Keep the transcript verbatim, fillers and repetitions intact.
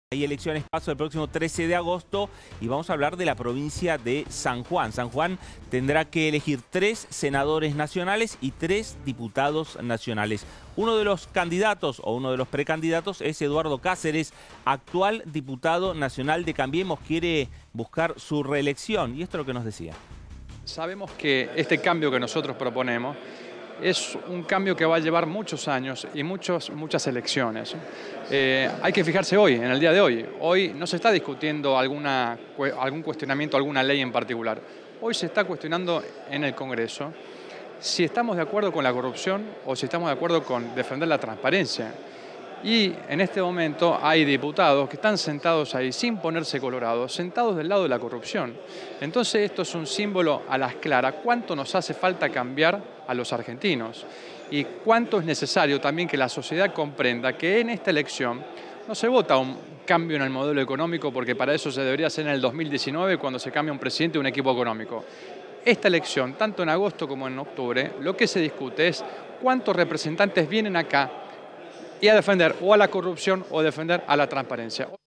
Hay elecciones paso el próximo trece de agosto y vamos a hablar de la provincia de San Juan. San Juan tendrá que elegir tres senadores nacionales y tres diputados nacionales. Uno de los candidatos o uno de los precandidatos es Eduardo Cáceres, actual diputado nacional de Cambiemos, quiere buscar su reelección y esto es lo que nos decía. Sabemos que este cambio que nosotros proponemos es un cambio que va a llevar muchos años y muchos, muchas elecciones. Eh, hay que fijarse hoy, en el día de hoy. Hoy no se está discutiendo alguna, algún cuestionamiento, alguna ley en particular. Hoy se está cuestionando en el Congreso si estamos de acuerdo con la corrupción o si estamos de acuerdo con defender la transparencia. Y en este momento hay diputados que están sentados ahí sin ponerse colorados, sentados del lado de la corrupción. Entonces esto es un símbolo a las claras. ¿Cuánto nos hace falta cambiar a los argentinos? Y cuánto es necesario también que la sociedad comprenda que en esta elección no se vota un cambio en el modelo económico, porque para eso se debería hacer en el dos mil diecinueve cuando se cambia un presidente y un equipo económico. Esta elección, tanto en agosto como en octubre, lo que se discute es cuántos representantes vienen acá y a defender o a la corrupción o a defender a la transparencia.